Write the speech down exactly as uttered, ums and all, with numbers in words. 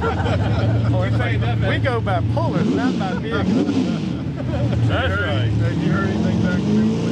We go by pulling, not by vehicles. That's right. Have you heard anything back from him?